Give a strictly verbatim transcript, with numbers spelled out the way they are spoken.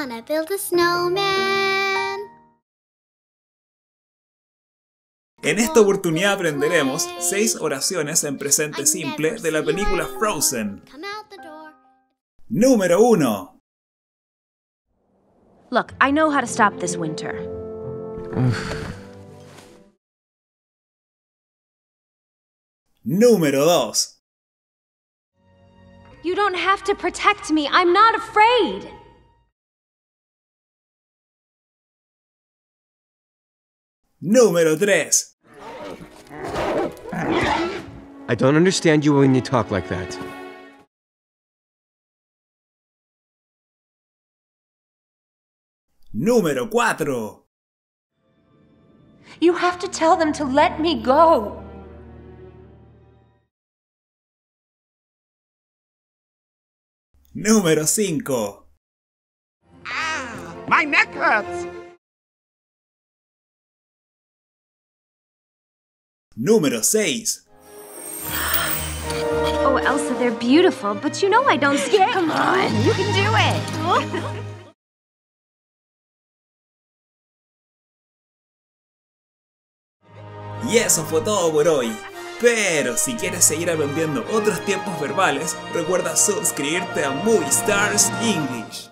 wanna build a snowman. En esta oportunidad aprenderemos seis oraciones en presente simple de la película Frozen. Número uno. Look, I know how to stop this winter. Número dos. You don't have to protect me. I'm not afraid. Número tres. I don't understand you when you talk like that. Número cuatro. You have to tell them to let me go. Número cinco. My neck hurts! Número seis. Oh, Elsa, they're beautiful, but you know I don't ski. Come on, you can do it. Y eso fue todo por hoy. Pero si quieres seguir aprendiendo otros tiempos verbales, recuerda suscribirte a Movie Stars English.